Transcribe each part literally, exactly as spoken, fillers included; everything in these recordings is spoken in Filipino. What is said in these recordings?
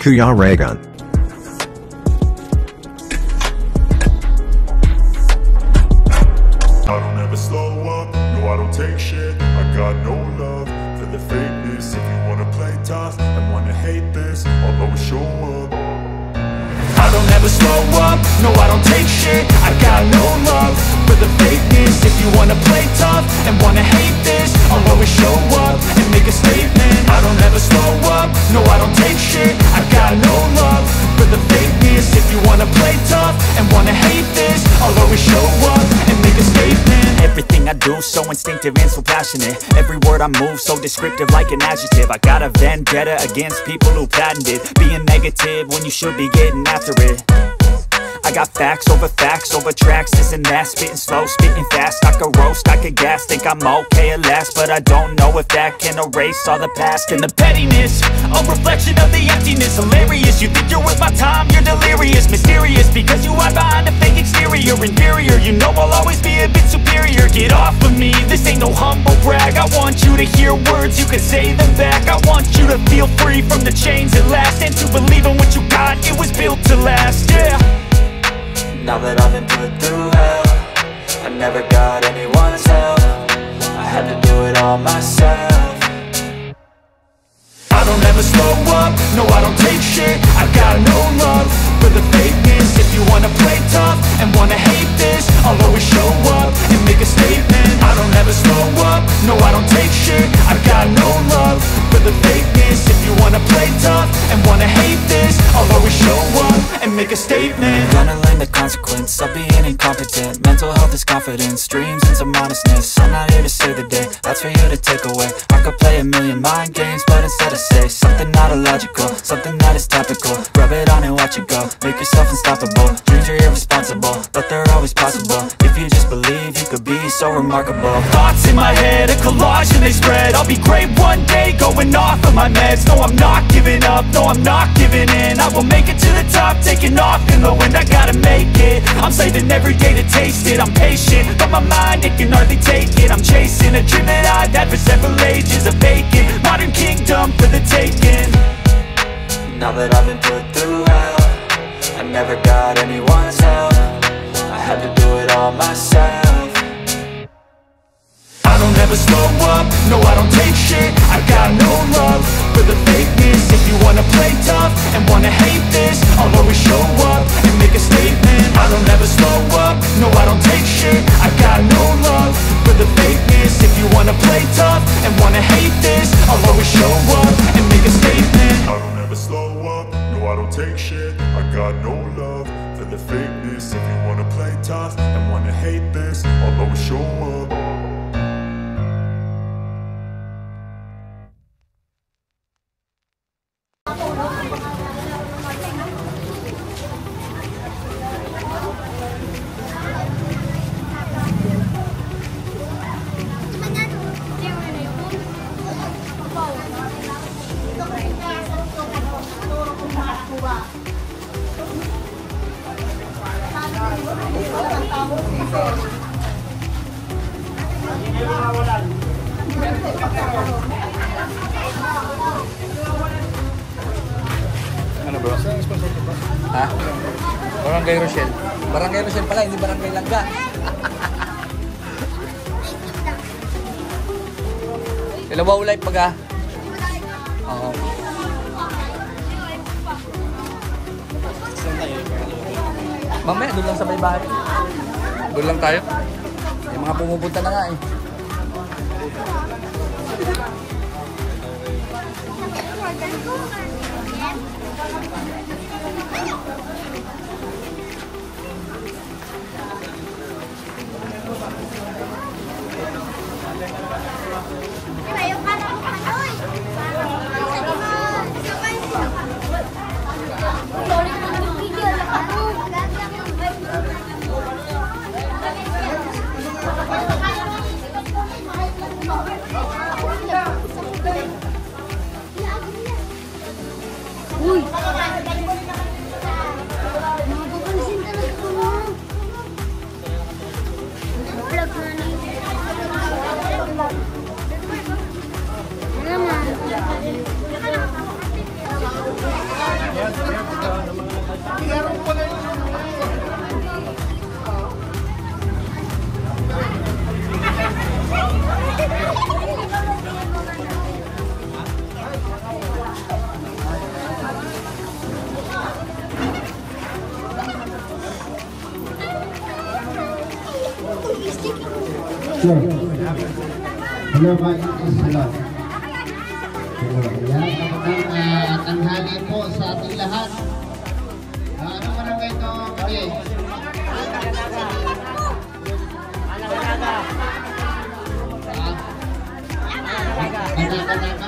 Kuya Raygun. I don't ever slow up, no I don't take shit. I got no love for the fakeness. If you wanna play tough and wanna hate this, I'll always show up. I don't ever slow up, no I don't take shit. I got no love for the fakeness. If you wanna play tough and wanna hate this, I'll always show up and make a statement. I don't ever slow up, no I don't take shit. I got no love for the fakeness. If you wanna play tough and wanna hate this, I'll always show up and make a statement. Everything I do so instinctive and so passionate. Every word I move so descriptive like an adjective. I got a vendetta against people who patented being negative when you should be getting after it. I got facts over facts over tracks, this and that. Spitting slow, spitting fast, I could roast, I could gas. Think I'm okay at last, but I don't know if that can erase all the past. And the pettiness, a reflection of the emptiness. Hilarious, you think you're worth my time, you're delirious. Mysterious, because you hide behind a fake exterior. Inferior, you know I'll always be a bit superior. Get off of me, this ain't no humble brag. I want you to hear words, you can say them back. I want you to feel free from the chains at last, and to believe in what you got, it was built to last, yeah. Now that I've been put through hell, I never got anyone's help. I had to do it all myself. I don't ever slow up, no I don't take shit. I got no love for the fakeness. If you wanna play tough and wanna hate this, I'll always show up and make a statement. I don't ever slow up, no I don't take shit. I got no love for the fakeness. If you wanna play tough and wanna hate this, I'll always show up and make a statement. Gonna learn the consequence of being incompetent. Mental health is confidence, dreams and some honestness. I'm not here to save the day, that's for you to take away. I could play a million mind games, but instead I say something not illogical, something that is topical. Rub it on and watch it go, make yourself unstoppable. Dreams are irresponsible, but they're always possible. If you just believe, you could be so remarkable. Thoughts in my head, a collage and they spread. I'll be great one day, going off of my meds. No, I'm not giving up, no, I'm not giving in. I will make it to the top, taking off in the wind. I gotta make it, I'm saving every day to taste it. I'm patient, but my mind, it can hardly take it. I'm chasing a dream that I've had for several ages. A vacant, modern kingdom for the taking. Now that I've been put through hell, I never got anyone's help. I had to do it all myself. I don't ever slow up, no I don't take shit. I got no love for the fakeness. If you wanna play tough and wanna hate this, I'll always show up and make a statement. I don't ever slow up, no I don't take shit. I got no love for the fakeness. If you wanna play tough and wanna hate this, I'll always show up and make a statement. I don't ever slow up, no I don't take shit. I got no love for the fakeness. If you wanna play tough and wanna hate this, I'll always show up. Ano bro? Ha? Barangay Rochelle. Barangay Rochelle pala, hindi Barangay Langga. Ilabaw live pag ah. Oo. Mamaya, doon lang sa may bahay. Doon lang tayo. May mga pumupunta na nga eh. Uy! Sure. Hello, my is hello. Yan, magandang uh, tanghali po sa ating lahat. Uh, ano barangay ito? Okay. Naga-naga. Naga-naga.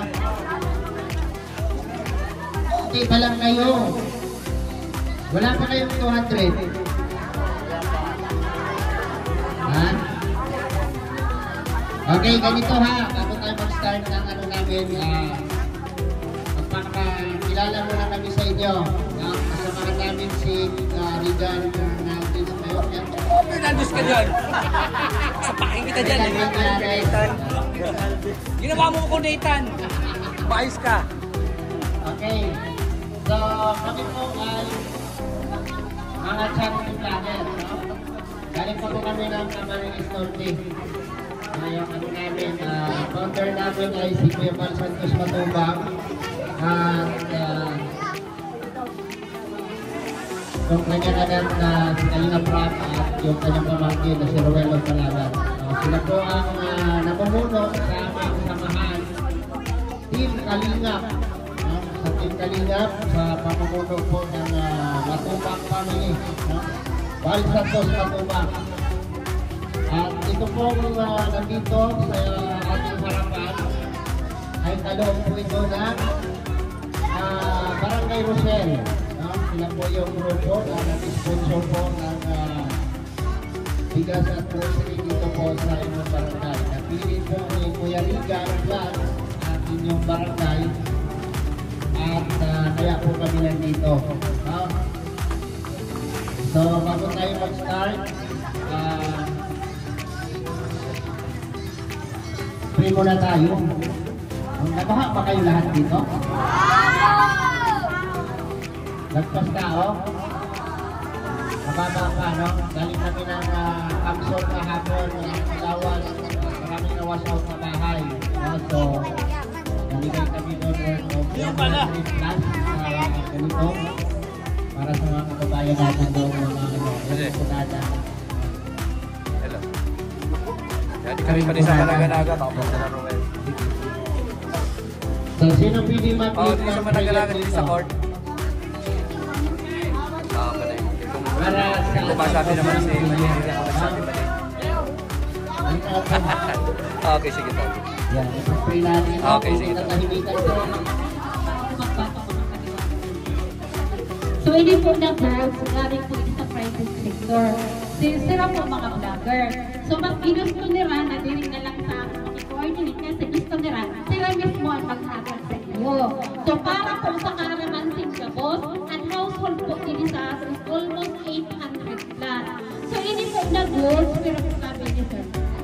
Okay pa lang kayo. Wala pa kayong two hundred. Ha? Okay, ganito ha. Bago tayo mag-start ng ano namin, uh, magpapakilala muna kami sa inyo. Uh, kasamahan namin si uh, Regan natin sa kayo. Fernandez ka dyan! Sapakin kita dyan eh! Ginawa mo ko, Nathan! Maayos ka! Okay. So, kami po ay mga charity vlogger. No? Galing po po kami ng Camarines Norte. Ngayon ano namin, uh, founder namin ay si Kuya Val Santos Matubang. At uh, yung kanya anak na si Kalinga Prap at yung kanyang pamangkin na si Ruelo Palaban. Uh, sila po ang uh, namumuno sa aming samahan. Team Kalingap. No? Sa Team Kalingap, sa pamumuno po ng uh, Matubang family. No? Val Santos Matubang. At ito po uh, nandito sa ating harapan ay kaloob po ito ng uh, Barangay Rosel. No? Sila po yung grupo na nag-sponsor po ng uh, bigas at grocery dito po sa inyong barangay. Napili po ni Kuya Rigan Plus ang inyong barangay at uh, kaya po kami nandito. No? So bago tayo mag-start, uh, pray muna tayo. Nabaha ba kayo lahat dito? Nagpas ka, oh? Mababa pa, no? Galing kami ng uh, Kamsol kahapon, ng Ilawan, maraming nawasaw sa bahay. No? So, nabigay kami doon of one hundred plus uh, ganito para sa mga kababayan natin doon, mga ano, punada. Hello. Yan, kami pa rin sa Naga-naga, tapos sa Ruel. So, sino pili Oo, mag-lead dito sa ng Managalaga prayer dito sa court. Oo, pala yun. Para sa... Ito ba sabi naman si Manili ako nagsabi ba yun? Okay, sige tayo. Yan, ipag-pray natin. Okay, sige. Natahimikan ko. So, hindi po na girls, galing po sa private sector. Sira po mga vlogger. So, mas ginusto nila na dinig na lang sa makikoordinate kasi gusto nila, sila mismo ang maghatag sa iyo. So, para po sa karamansing gabos, ang household po din sa atin is almost eight hundred plus. So, hindi po na girls, pero po sabi niyo, sir.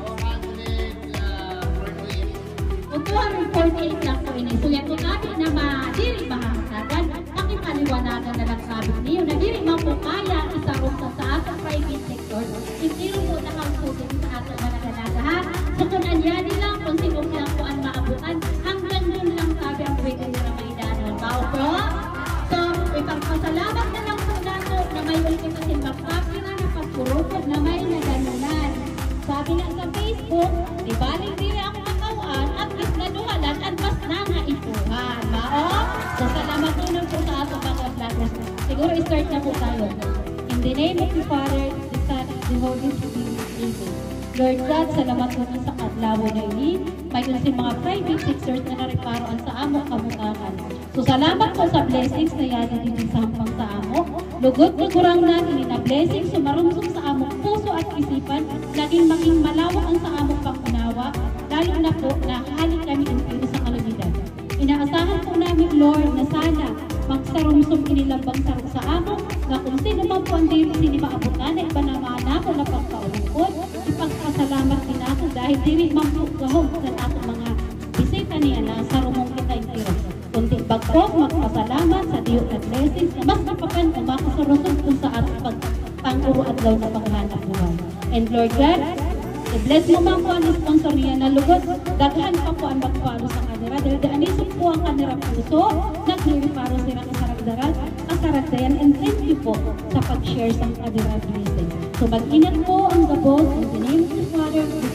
two hundred forty-eight lang po ini. So, yan po natin na madiri mahahatagan, pakipaliwanagan na lang sabi niyo, na diri man po kaya isarong sa sa ating private sector, hindi rin po nakausutin sa ating managalagaan. So, kung anyari lang, kung sino lang po ang maabutan, hanggang yun lang sabi ang pwede nila may danon. Bao po? So, ipagpasalamat na lang po nato na may ulit kasi magpapira na pagpurupod na may nadanunan. Sabi nga sa Facebook, di balik diri ang katawan at mas naduhalan at mas nangaipuhan. Bao? So, salamat nun po sa ating mga vloggers. Siguro i-start na po tayo. In the name of the Father, the Son, and the Holy Spirit, Amen. Lord God, salamat po sa kadlawo na ini. Mayroon si mga private sectors na nariparoan sa amo kamutakan. So salamat po sa blessings na yada din sa hampang sa amo. Lugod na kurang na ini na blessings sumarumsong sa amo puso at isipan, naging maging malawak ang sa amo pangunawa, lalo na po na halik kami ang pino sa kalamidad. Inaasahan po namin, Lord, na sana magsarumsong inilambang sarong sa amo, na kung sino man po ang diri sini maabutan na iba na maana ko na pagkaulungkod, ipagpasalamat din ako dahil diri man po gahog sa ating mga bisita niya na sarumong kita yung tiro. Kunti bagpok, magpasalamat sa Diyos at blessings na mas kapakan o makasurusog kung sa ating pagpanguro at law na panghanap buhay. And Lord God, i-bless mo man po ang sponsor niya na lugod, daghan pa po ang magpalo sa kanila. Dahil daanisok po ang kanila puso, nagliliparo sila kasaragdaran, kasaragdayan, and thank you po sa pag-share sa kanila blessing. So mag-ingat po ang gabos in the name of the Father, the Son, and the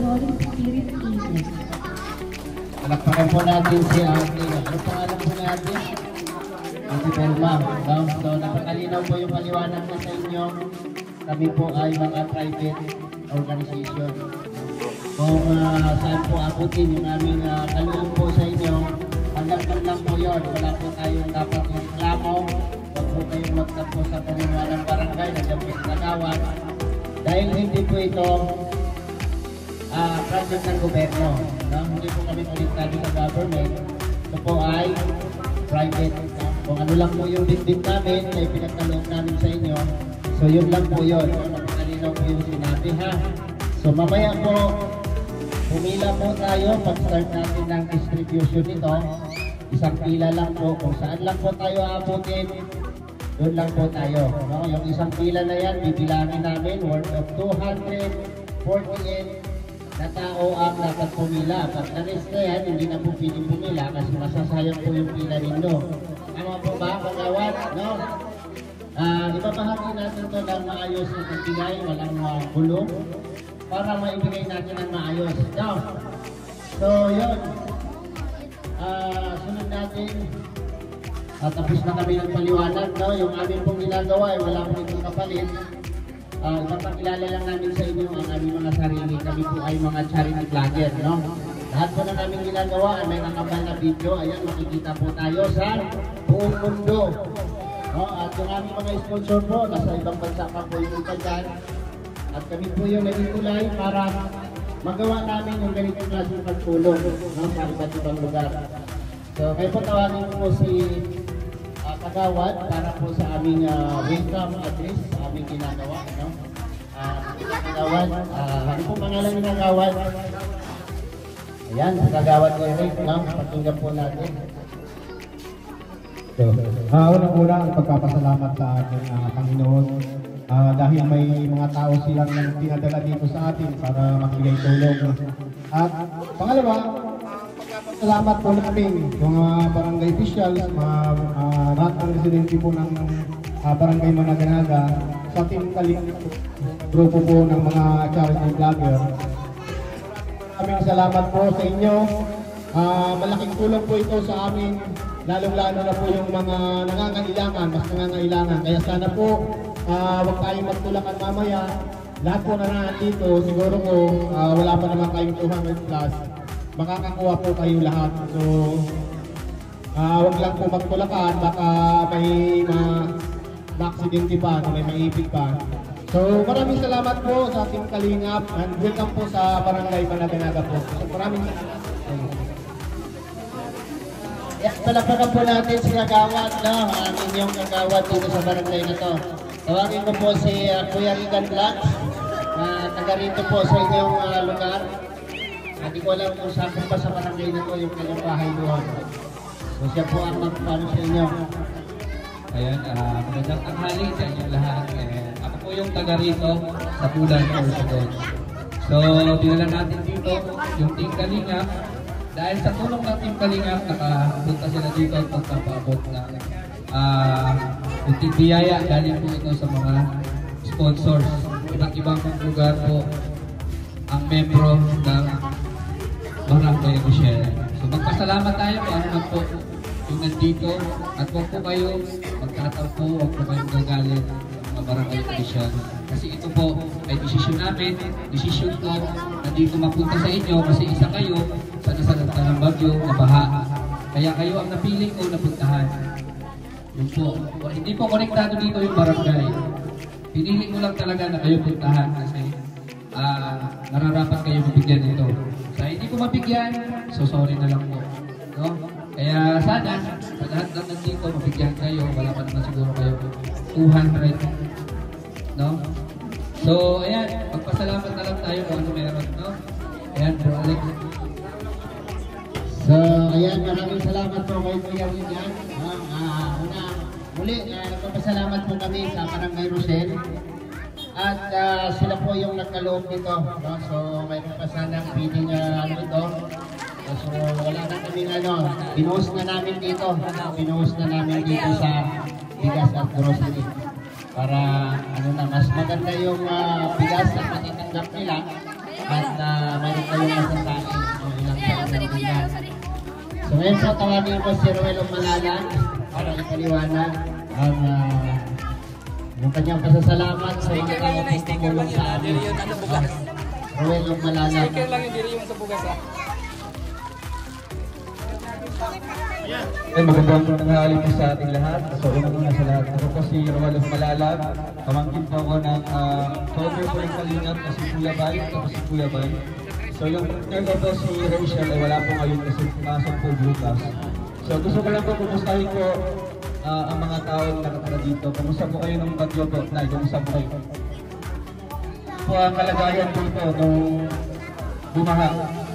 Holy Spirit Agent. Palakpakan po natin si Ate. Ano pangalan po natin? Ate Belma. No? So, napakalinaw po yung paliwanag na sa inyo. Kami po ay mga private organization. Kung uh, saan po abutin yung aming uh, kaloob po sa inyo, hanggang lang po yun. Wala po tayong dapat yung reklamo. Huwag po kayong magtapo sa pamumuha ng barangay na dyan po sa Kagawan. Dahil hindi po ito uh, project ng gobyerno. No? Hindi po kami konektado sa government. Ito po ay private. No? Kung ano lang po yung bitbit namin na ipinagkaloob namin sa inyo, so yun lang po yun. So, napakalinaw po yung sinabi ha. So mamaya po, pumila po tayo pag-start natin ng distribution nito. Isang pila lang po. Kung saan lang po tayo aabutin, doon lang po tayo. No? Yung isang pila na yan, bibilangin namin worth of two hundred forty-eight na tao ang dapat pumila. Pag na-rest na yan, hindi na po piling pumila kasi masasayang po yung pila ninyo. Ano po ba, Kagawan? No? Uh, ibabahagi natin ito ng maayos na pagbigay, walang uh, gulong, para maibigay natin ng maayos. No? So, yun. Uh, sunod natin. Uh, tapos na kami ng paliwanag. No? Yung amin pong ginagawa ay wala pong itong kapalit. Uh, ipapakilala lang namin sa inyo ang aming mga sarili. Kami po ay mga charity vlogger. No? Lahat po ng aming ginagawa ay may nakabal na video. Ayan, makikita po tayo sa buong mundo. No? At yung aming mga sponsor po, nasa ibang bansa pa po yung dyan. At kami po yung nagtulay para magawa namin yung ganitong klaseng pagtulong, no? Sa iba't ibang lugar. So, kayo po tawagin po si uh, Kagawan para po sa aming uh, welcome address sa aming ginagawa. No? Uh, Kagawan, uh, ano po pangalan ng Kagawan? Ayan, sa Kagawan ko Eric, no? Pakinggan po natin. So, uh, unang-una ang pagpapasalamat sa ating uh, Panginoon uh, dahil may mga tao silang pinadala dito sa atin para magbigay tulong. At pangalawa, pagpapasalamat po namin mga barangay officials, mga uh, lahat ng residente po ng uh, barangay Managanaga sa ating kaling grupo po ng mga charity vlogger. Maraming salamat po sa inyo. Uh, malaking tulong po ito sa amin, lalong-lalo na po yung mga nangangailangan, mas nangangailangan. Kaya sana po, uh, huwag tayong magtulakan mamaya. Lahat po na nandito, siguro po, uh, wala pa naman kayong two hundred plus, makakakuha po kayo lahat. So, uh, huwag lang po magtulakan, baka may ma-aksidente pa, may maipit pa. So, maraming salamat po sa ating kalingap and welcome po sa Barangay Managanaga po. So, maraming salamat. Yes, palakpakan po natin si Kagawan, no? Ang inyong Kagawan dito sa barangay na to. Tawagin ko po si uh, Kuya Rigan Black, na uh, taga rito po sa inyong uh, lugar. Hindi uh, ko alam kung saan pa sa barangay na to yung kanyang bahay doon. So siya po ang magpapano sa inyo. Ayan, uh, magandang tanghali sa inyong lahat. Eh, ako po yung taga rito sa Pulan or sa doon. So, dinala natin dito yung Team Kalingap. Dahil sa tulong ng Team Kalingap, nakapunta sila dito at magpapaabot na uh, yung Team Biyaya. Galing po ito sa mga sponsors. Iba't ibang lugar po ang membro ng Barangay Rochelle. So magpasalamat tayo kung ano man po yung nandito. At huwag po kayo magtatampo, huwag po kayong gagalit sa mga barangay official. Kasi ito po ay desisyon namin, desisyon ko na dito mapunta sa inyo kasi isa kayo sa nasalat ka ng bagyo, nabaha. Kaya kayo ang napili ko na puntahan. Yun po. O, hindi po konektado dito yung barangay. Pinili ko lang talaga na kayo puntahan kasi uh, nararapat kayo mabigyan dito. Sa hindi ko mabigyan, so sorry na lang po. No? Kaya sana, sa lahat ng nandito, mabigyan kayo. Wala pa naman siguro kayo two hundred. No? So, ayan, magpasalamat na lang tayo kung ano meron. No? Ayan, Bro Alex. So, ayan, maraming salamat po kay Kuya Rigan. Uh, uh, una, muli, uh, nagpapasalamat po kami sa Barangay Rochelle. At uh, sila po yung nagkaloob nito. No? So, mayroon pa sanang feeding uh, ano ito. So, wala na kami ano, binuhos na namin dito. Binuhos na namin dito sa bigas at grocery. Para ano na, mas maganda yung uh, bigas na matitanggap nila. at uh, mayroon kayong masasabi o ilang pagkakas. So ngayon po tawagin ko si Ruel Malalan para ipaliwanag ang uh, yung kanyang pasasalamat sa inyo tayo pagtulong sa amin. Ruel Malalan. Sticker lang yung diri yung sa bugas ah. Ay, magandang tanghali po sa ating lahat. So, unang-una sa lahat, ako po si Ruel Malalag. Pamangkin po ako ng uh, cover po ng Kalingap na si Kuya Bay, tapos si Kuya Bay. So, yung partner ko po si Rachel ay wala po ngayon kasi pumasok po bukas. So, gusto ko lang po kumustahin po uh, ang mga tao na nakatara dito. Kumusta po kayo ng bagyo po? Nay, kumusta po kayo? Po ang kalagayan dito nung bumaha.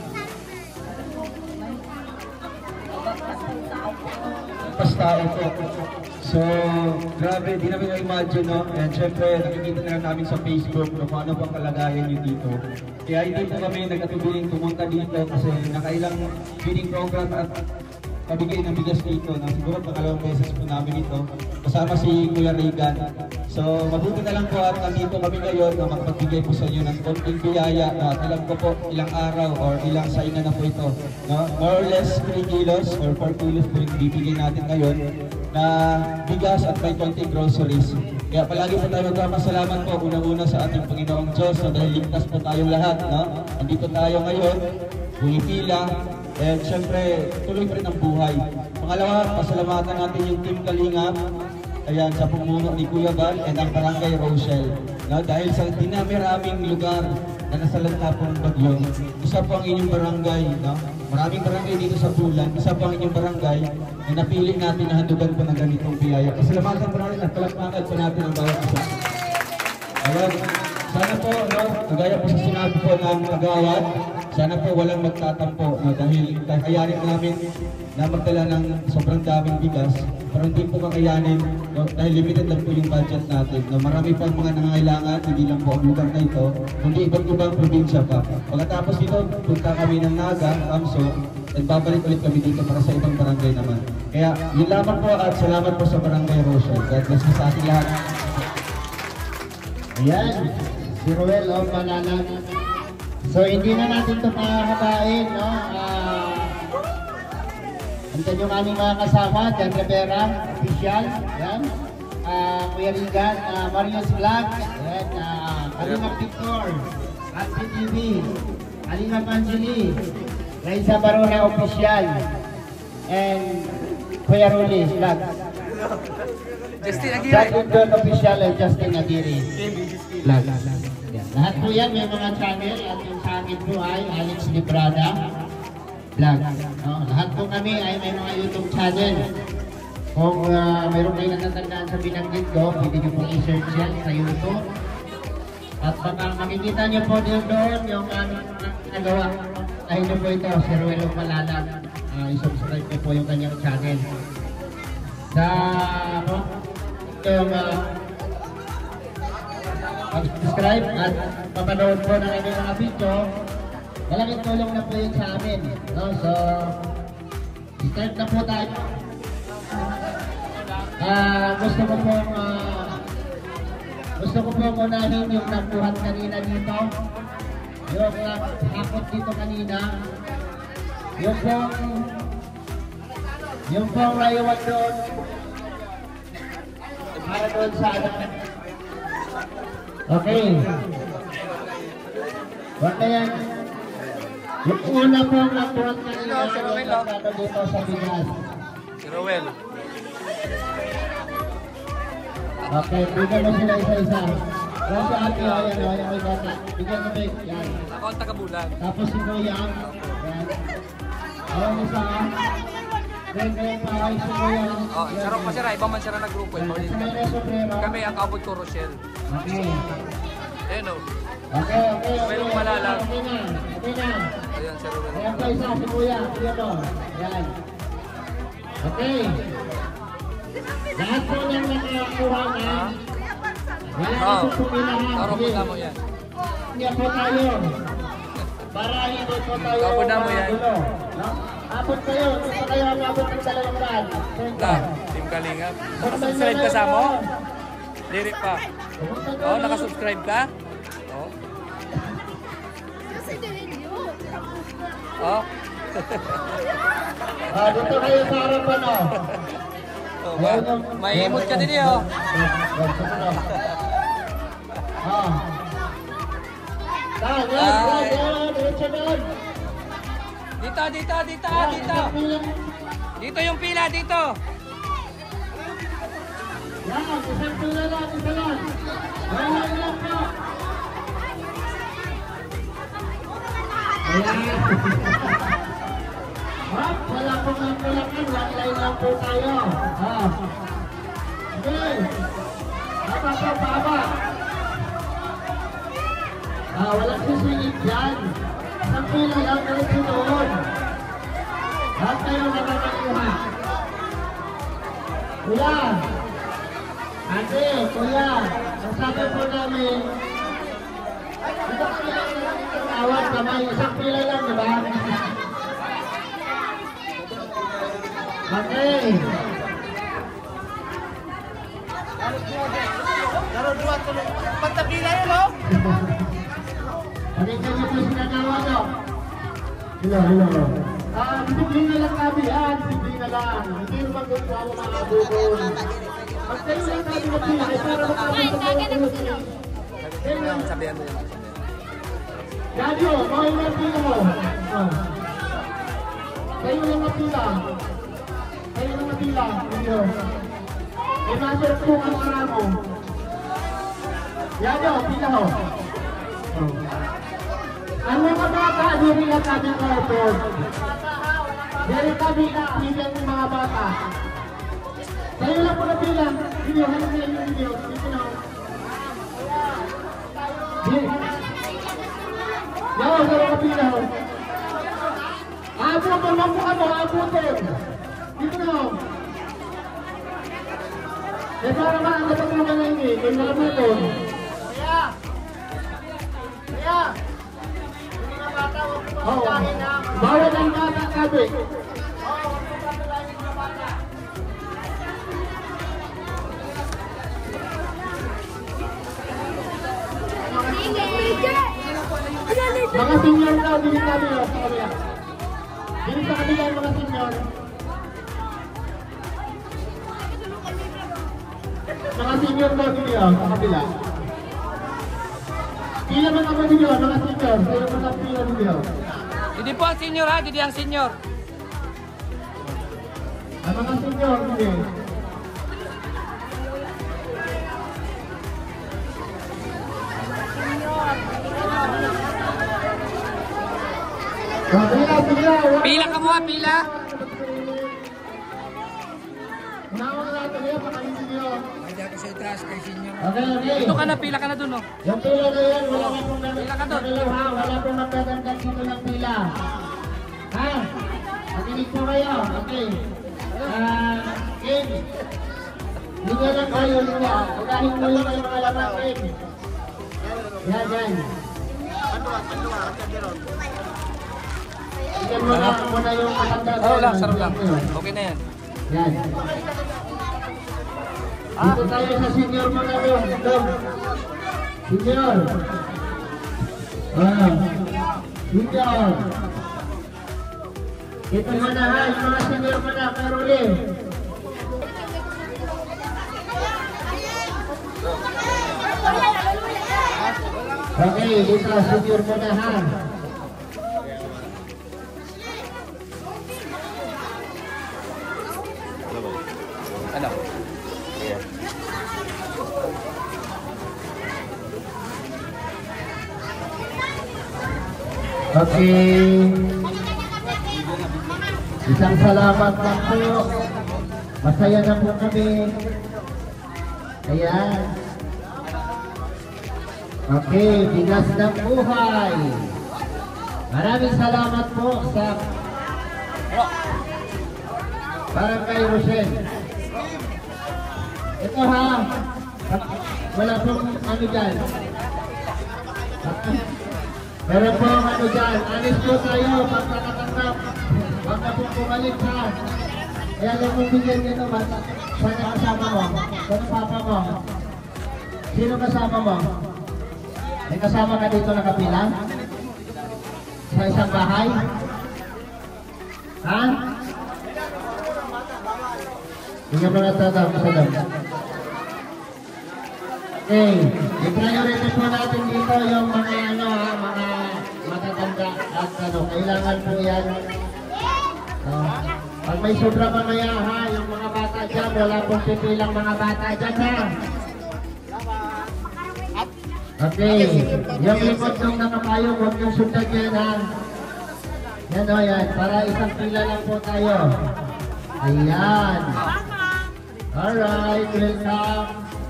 Tao po. So, grabe, di namin na-imagine, no? And syempre, nakikita na lang namin sa Facebook no, kung ano pang kalagayan nyo dito. Kaya hindi po kami nagkatubiling pumunta dito kasi nakailang feeding program at pabigay ng bigas dito. No? Siguro pangalawang beses po namin ito. Kasama si Kuya Regan. So, mabuti na lang po at nandito kami ngayon na magpagbigay po sa inyo ng konting biyaya. No? At alam ko po ilang araw or ilang saina na po ito. No? More or less three kilos or four kilos po yung bibigay natin ngayon na bigas at may konting groceries. Kaya palagi po tayo magpapasalamat po unang-una sa ating Panginoong Diyos no? Dahil ligtas po tayong lahat. No? Andito tayo ngayon, pumipila, and syempre tuloy pa rin ang buhay. Pangalawa, pasalamatan natin yung Team Kalingap. Ayan, sa pumuno ni Kuya Bal and ang Barangay Rochelle. No? Dahil sa dinami-raming lugar na nasalanta pong bagyo, isa po ang inyong barangay. No? Maraming barangay dito sa Pulan. Isa po ang inyong barangay na napili natin na handugan po ng ganitong biyaya. Pasalamatan po natin at palakpakan po natin ang bawat isa. Ayan, sana po, no? Kagaya po sa sinabi po ng kagawad, sana po walang magtatampo. No? Dahil kakayanin namin na magdala ng sobrang daming bigas, pero hindi po kakayanin no? Dahil limited lang po yung budget natin. No? Marami po ang mga nangangailangan, hindi lang po ang lugar na ito, kundi iba't ibang probinsya pa. Pagkatapos dito, punta kami ng Naga, Amso, at babalik ulit kami dito para sa ibang barangay naman. Kaya yun lamang po at salamat po sa Barangay Rochelle. God bless po sa ating lahat. Ayan, si Ruel Malalan. So hindi na natin ito makakabain, no? Uh, Andiyan yung aming mga kasama, Jan Rivera, official, yan. Uh, Kuya Rigan, uh, Marius Vlog, yan. Uh, Kalingap Victor, Ate T V, Kalingap Angeli, Raisa Barona, official, and Kuya Ruli Vlog. Justin Aguirre. Justin Don official and Justin Aguirre Vlog. Lahat po yan, may mga channel at yung sa amin po ay Alex Librada Vlog. No? Lahat po kami ay may mga YouTube channel. Kung uh, mayroon kayo natatandaan sa binanggit ko, pwede nyo pong i-search yan sa YouTube. At baka makikita nyo po din doon yung aming nagawa. Dahil nyo po ito, si Ruel Malalag. Uh, I-subscribe nyo po yung kanyang channel. Sa ano, ito yung uh, mag-subscribe at papanood po ng aming mga video. Malaking tulong na po yun sa amin. No? So, start na po tayo. Uh, gusto ko po uh, gusto ko po unahin yung nabuhat kanina dito. Yung uh, hakot dito kanina. Yung pong yung pong rayuan doon. Para doon sa ano. Okay. Wag na yan. Yung una pong nabuhat kanina sa yung dito sa bigas. Si Ruel. Okay, bigyan mo sila isa-isa. Yan si Ate, ayan o, ayan may bata. Bigyan mo Bek, yan. Ako ang taga-Bulan. Tapos si Kuya, yan. Ayan isa. Then, then, pahay si Kuya. Oh, sarap pa siya, ibang man siya na nag-grupo. Kami ang kaabot ko, Rochelle. Okay. Ayun o. Okay, okay, okay. Ruel Malalag. Okay na, okay na. Ayan si Ruel. Ayan pa isa si Kuya, Kuya mo. Yan. Okay. Lahat po ng nakakuha na. Wala na Oo. po pumilahan. Taro po na mo yan. Hindi po tayo. Para hindi po tayo. Tapo na mo yan. magulo, no? Abot kayo. Gusto kayo ang abot ng dalawang daan. Na, Team Kalingap. Nakasubscribe ka sa mo? Lirik pa. Oo, nakasubscribe ka? Oo. Oh. Ah, dito kayo sa harapan, oh. Oh, ma may imot ka din eh, oh. Ah. Yan, yan, yan, yan, diretso doon. Dito, dito, dito, dito. Dito yung pila, dito. Yan, isang pila lang, isa lang. Yan, yan lang po. Ayan. Hop, wala po ng kulakan, one line lang po tayo. Ah. Okay. Baba po, baba. Ah, walang sisingit dyan. Isang pila lang, diretso doon. Hop kayo nakakakuha. Kuya. Ate, kuya. Ang sabi po namin, isang pila lang, awat kamay, isang pila lang, di ba? Okay. Laro dua tuloy. Pagtabila yun, oh. Pakita niyo po sinagawa nyo. Hello, hello, hello. Ah, disiplina lang kami yan, disiplina lang. Hindi naman kung ako mga bukol. Pag kayo lang kami na pila, ay para makapit sa mga bukol. Sabihan mo yun. Dadyo, mga ilang pila mo. Kayo lang na pila. Kayo lang na pila. May master po ang mga mo. Dadyo, pila mo. Ang mga bata, hindi lang kami ka-report. Dari kami na-appeal ng mga bata. Kayo lang po na pila. Video, hanap niya yung video. Dito na. Yaw, sa mga pila. Abutin, mampu ka mo, abutin. Dito na. Eh, para maangat ang mga nangyay. Kaya nalabutin. Kaya. Kaya. Yung mga bata, huwag mo pagkain na. Bawal ang bata kabi. Oo, huwag mo pagkain ng mga bata. Mga senior daw, dili kami o, sa kabila. Dili sa kabila yung mga senior. Mga senior daw, dili o, sa kabila. Pila man ako dili o, mga senior. Pila man ako pila dili o. Hindi po ang senior ha, hindi ang senior. Ang mga senior, dili. Pila, pila. Pila ka mo ha, pila. Unawa na natin yan, pakalinin niyo. Okay, okay. Dito ka na, pila ka na dun, oh. Yung pila na yan, wala na pong Pila ka doon. ha, wala pong magdadagdag dito ng pila. Ha? Makinig po kayo, okay. Ah, King. Linya lang kayo, linya. Unahin mo yung kayo mga laman, King. Yan, yan. Bigyan mo na muna yung matanda. Saro lang, saro lang. Okay na yan. Yan. Dito tayo sa senior mo na doon. Doon. Senior. Ah. Senior. Ito mo na ha. Yung mga senior mo na. Karuli. Okay. Dito senior mo na ha. Ano? Okay. Isang salamat lang po. Masaya na po kami. Ayan. Okay, bigas ng buhay. Maraming salamat po sa Barangay Rosel. Ito ha. Wala pong ano dyan. Meron po ano dyan. Anis po tayo pag nakatanggap. Huwag na pong bumalik ha. Kaya lang kung bigyan nyo naman. Saan kasama mo? Saan papa mo? Sino kasama mo? May kasama ka dito na kapila? Sa isang bahay? Ha? Hindi mo na tatawag sa dam. Okay, i-priority po natin dito yung mga ano ha, mga matatanda at ano, kailangan po yan. Uh, pag may sobra mamaya ha, yung mga bata dyan, wala pong pipilang mga bata dyan ha. Okay, yung likod ng nakapayong, huwag yung sundan yan ha. Yan o yan, para isang pila lang po tayo. Ayan. Alright, welcome.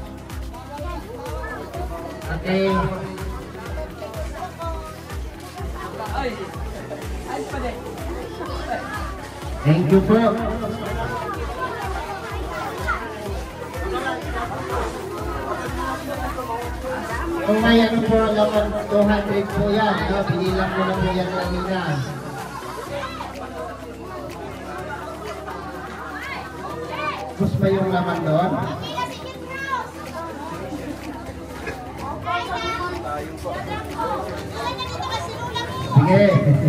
Okay. Thank you po. Kung may ano po, laman two hundred po yan. No? Binilang ko na po yan kanina. Tapos ba yung laman doon? Sige.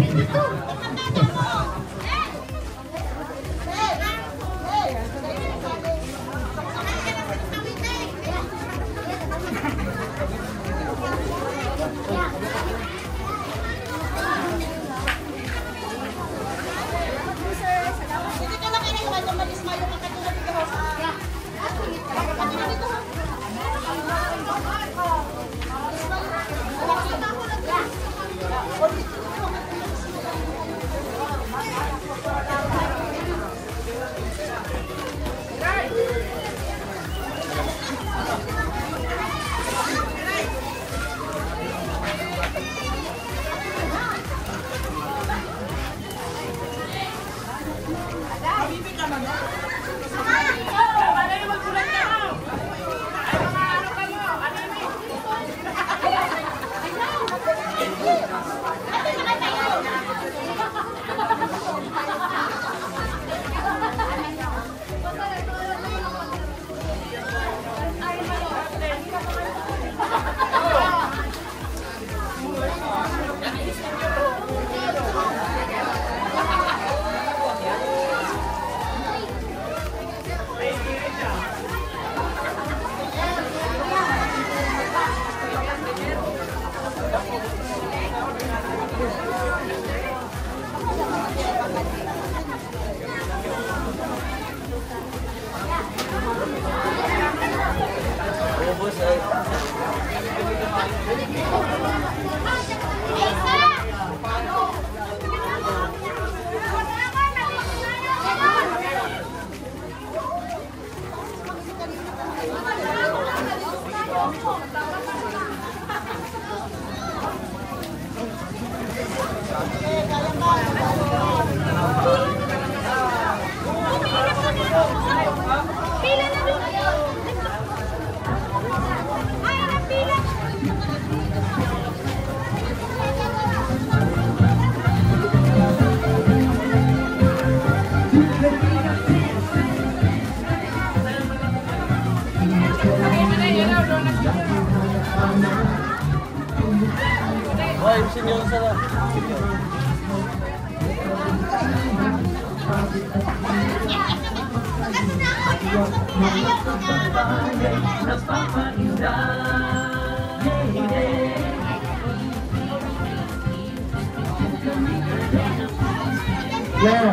Yeah.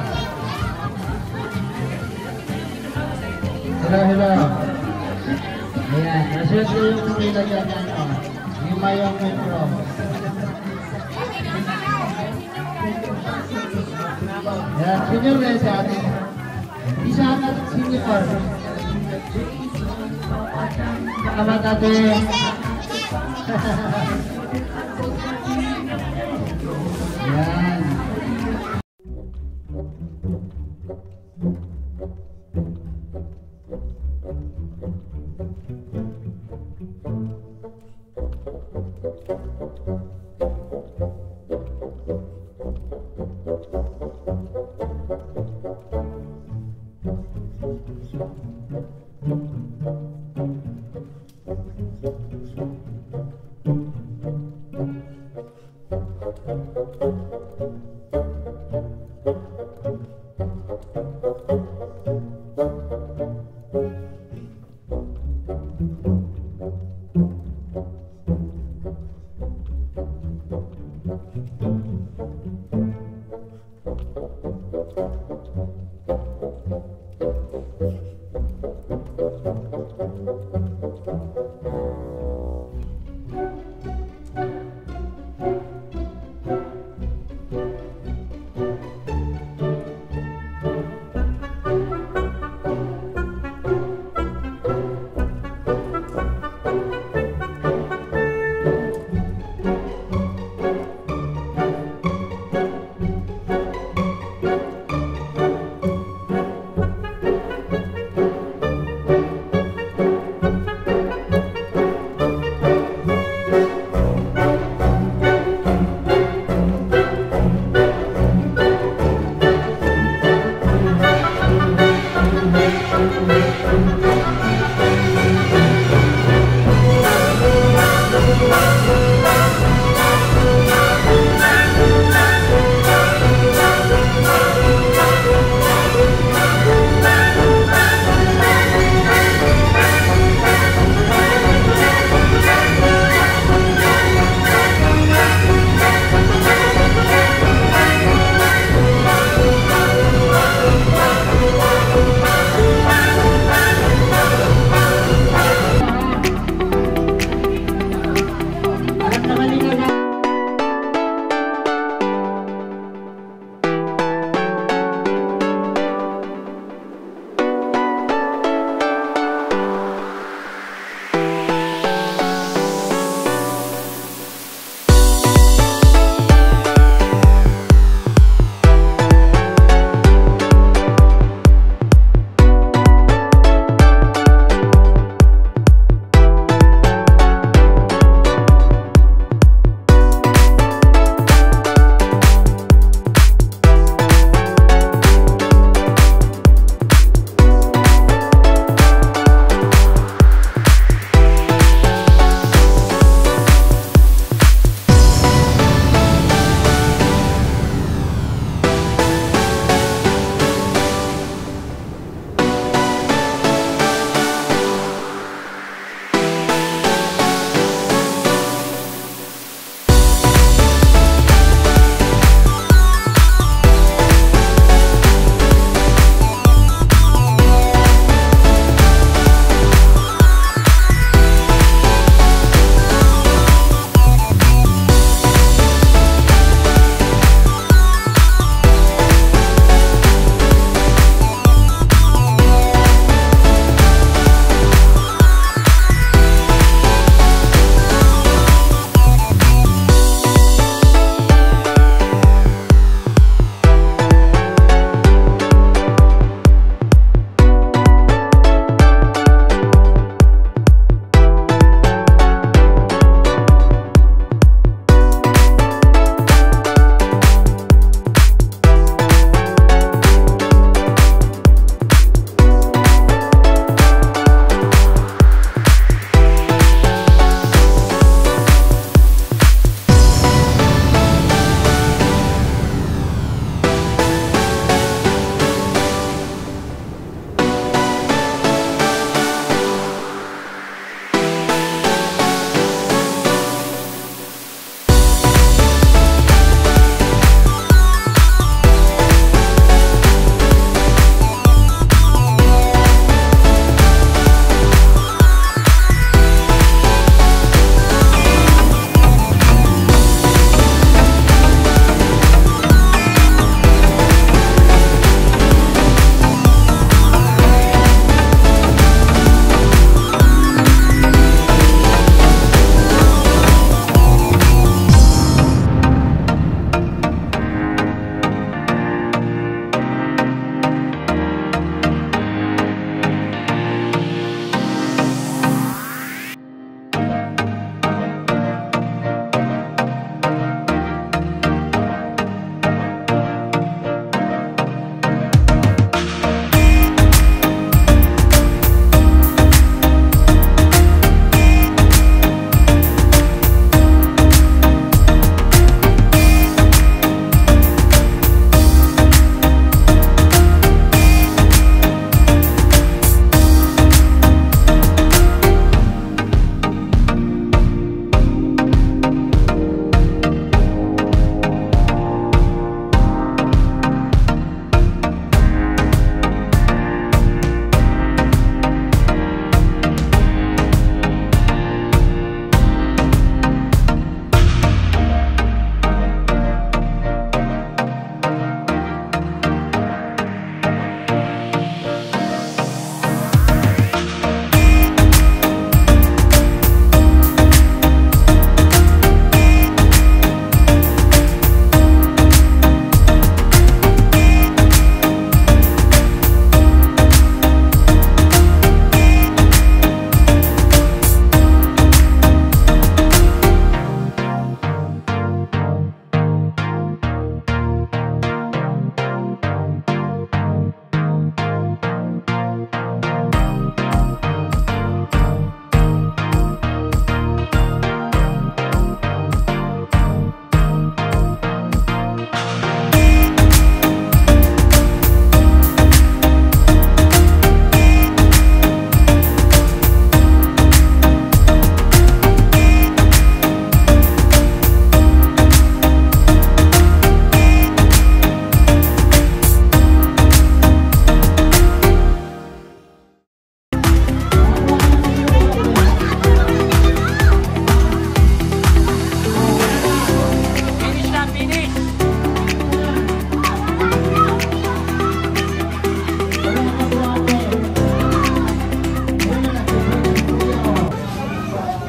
Hello, hello. Ayan, nasuot ko yung pila dyan, ano, yung mayong metro. Ayan, senior na sa atin. Isa na, senior. Selamat natin. Ayan. Thank you.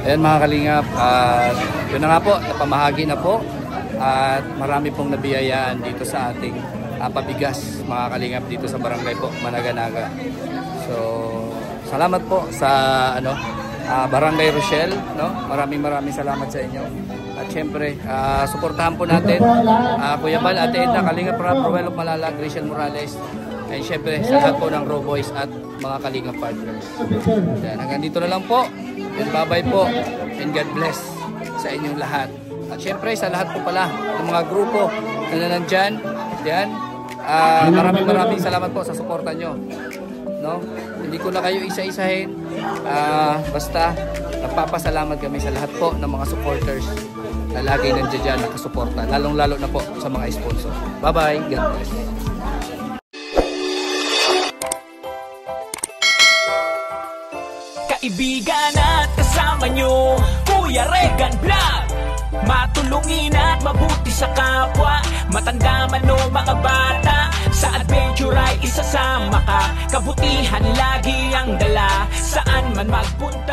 Ayan mga kalingap, at yun na nga po, napamahagi na po at marami pong nabiyayaan dito sa ating uh, pabigas mga kalingap dito sa barangay po Managanaga. So salamat po sa ano uh, Barangay Rochelle, no? Maraming maraming salamat sa inyo. At syempre, uh, suportahan po natin uh, Kuya Bal, Ate Edna, Kalingap Rap, Roel of Malala, Grician Morales, and syempre sa lahat po ng Raw Boys at mga Kalingap partners. Yan, hanggang dito na lang po. And bye-bye po. And God bless sa inyong lahat. At syempre sa lahat po pala ng mga grupo na nandyan, yan, uh, maraming maraming salamat po sa suporta nyo. No? Hindi ko na kayo isa-isahin. Uh, basta nagpapasalamat kami sa lahat po ng mga supporters na lagi nandiyan dyan nakasuporta. Lalong-lalo na po sa mga sponsor. Bye-bye. God bless. Kaibigan at kasama nyo, Kuya Regan Vlog. Matulungin at mabuti sa kapwa, matanda man o mga bata, sa adventure ay isasama ka. Kabutihan lagi ang dala, saan man magpunta.